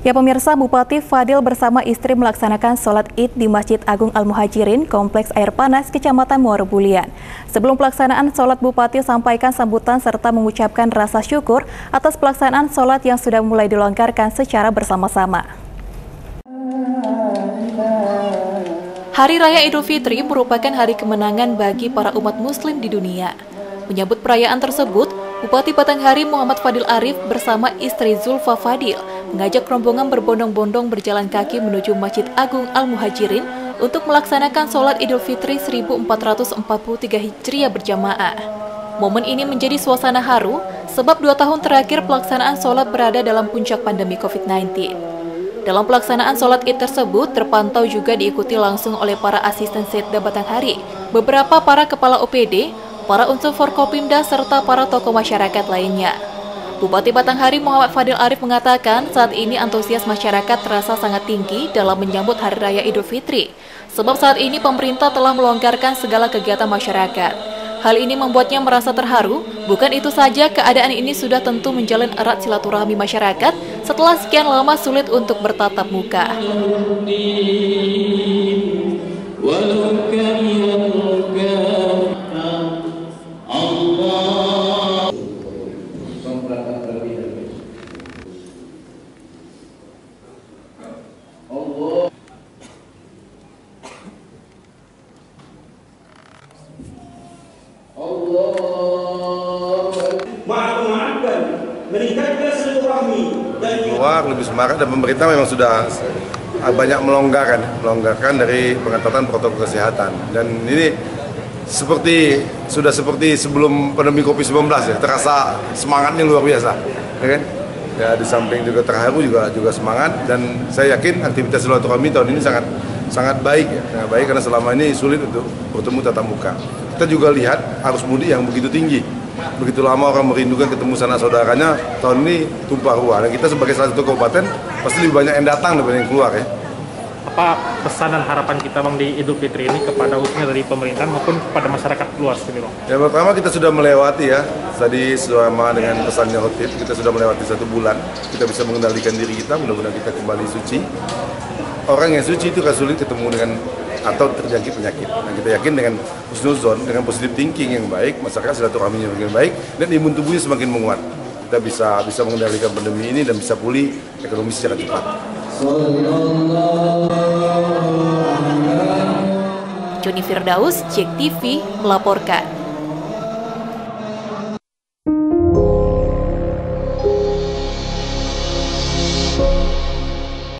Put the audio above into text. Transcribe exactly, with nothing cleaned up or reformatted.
Ya pemirsa, Bupati Fadil bersama istri melaksanakan sholat Id di Masjid Agung Al-Muhajirin, Kompleks Air Panas, Kecamatan Muara Bulian. Sebelum pelaksanaan sholat, Bupati sampaikan sambutan serta mengucapkan rasa syukur atas pelaksanaan sholat yang sudah mulai dilonggarkan secara bersama-sama. Hari Raya Idul Fitri merupakan hari kemenangan bagi para umat muslim di dunia. Menyambut perayaan tersebut, Bupati Batanghari Muhammad Fadil Arif bersama istri Zulfa Fadil mengajak rombongan berbondong-bondong berjalan kaki menuju Masjid Agung Al-Muhajirin untuk melaksanakan sholat Idul Fitri seribu empat ratus empat puluh tiga Hijriah berjamaah. Momen ini menjadi suasana haru sebab dua tahun terakhir pelaksanaan sholat berada dalam puncak pandemi COVID sembilan belas. Dalam pelaksanaan sholat Id tersebut terpantau juga diikuti langsung oleh para asisten Setda Batanghari, beberapa para kepala O P D, para unsur Forkopimda, serta para tokoh masyarakat lainnya. Bupati Batanghari Muhammad Fadil Arif mengatakan saat ini antusias masyarakat terasa sangat tinggi dalam menyambut Hari Raya Idul Fitri, sebab saat ini pemerintah telah melonggarkan segala kegiatan masyarakat. Hal ini membuatnya merasa terharu. Bukan itu saja, keadaan ini sudah tentu menjalin erat silaturahmi masyarakat setelah sekian lama sulit untuk bertatap muka. Keluar lebih semangat, dan pemerintah memang sudah banyak melonggarkan, melonggarkan dari pengetatan protokol kesehatan, dan ini seperti sudah seperti sebelum pandemi COVID sembilan belas ya, terasa semangatnya luar biasa, ya kan? Ya, di samping juga terharu juga juga semangat, dan saya yakin aktivitas silaturahmi tahun ini sangat sangat baik ya, sangat baik karena selama ini sulit untuk bertemu tatap muka. Kita juga lihat arus mudik yang begitu tinggi. Begitu lama orang merindukan ketemu sanak saudaranya, tahun ini tumpah ruah. Dan kita sebagai salah satu kabupaten pasti lebih banyak yang datang daripada yang keluar ya. Apa pesan dan harapan kita Bang di Idul Fitri ini kepada khususnya dari pemerintah maupun kepada masyarakat luas ini Bang? Yang pertama, kita sudah melewati ya, tadi selama dengan pesannya Khotib, kita sudah melewati satu bulan. Kita bisa mengendalikan diri kita, mudah-mudahan kita kembali suci. Orang yang suci itu gak sulit ketemu dengan atau terjangkit penyakit. Nah, kita yakin dengan husnuzon, dengan positive thinking yang baik, masyarakat silaturahminya semakin baik, dan imun tubuhnya semakin menguat. Kita bisa bisa mengendalikan pandemi ini dan bisa pulih ekonomi secara cepat. Joni Firdaus, Jek T V melaporkan.